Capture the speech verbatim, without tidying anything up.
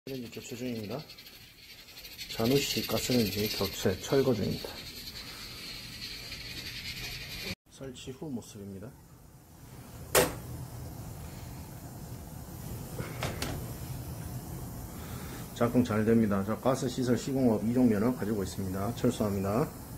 가스레인지 교체 중입니다. 자누시 가스레인지 교체 철거 중입니다. 설치 후 모습입니다. 작동 잘 됩니다. 자, 가스 시설 시공업 이종면허 가지고 있습니다. 철수합니다.